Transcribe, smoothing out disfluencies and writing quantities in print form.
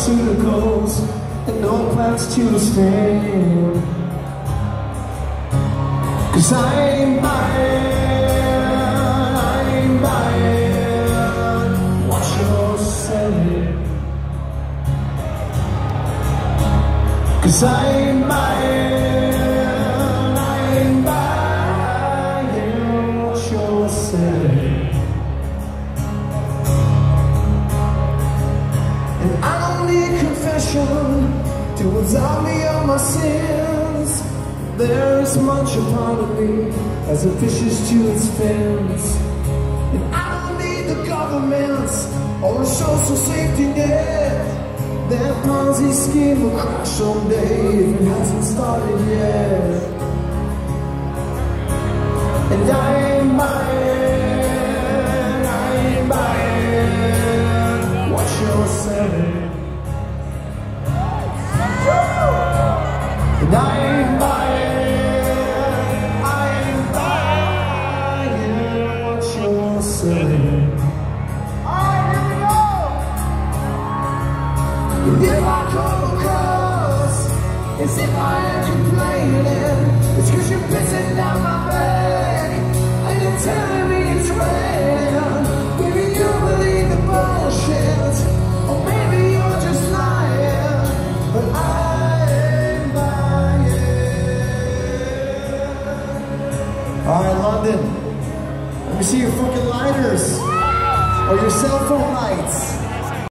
pharmaceuticals and no plans to stand. 'Cause I ain't buying what you're selling. 'Cause I ain't buying what you're selling. And I don't need confession to absolve me of my sins. There is much a part of me as it fishes to its fins. And I don't need the government or a social safety net. That Ponzi scheme will crash someday if it hasn't started yet. And I ain't buying what you're selling. And I ain't buying what you're selling. If I come across as if I am complaining, it's 'cause you're pissing down my back and you're telling me it's raining. Maybe you believe the bullshit, or maybe you're just lying, but I ain't buying. Alright, London, let me see your fucking lighters or your cell phone lights.